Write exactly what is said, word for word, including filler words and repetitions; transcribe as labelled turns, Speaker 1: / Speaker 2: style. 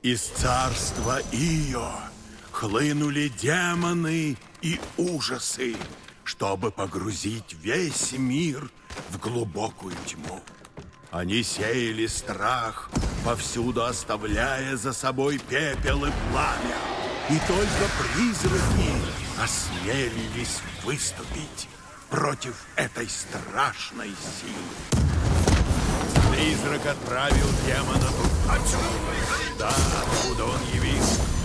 Speaker 1: Из царства Ио хлынули демоны и ужасы, чтобы погрузить весь мир в глубокую тьму. Они сеяли страх, повсюду оставляя за собой пепел и пламя. И только призраки осмелились выступить против этой страшной силы. Призрак отправил демона отсюда, да, откуда он явился.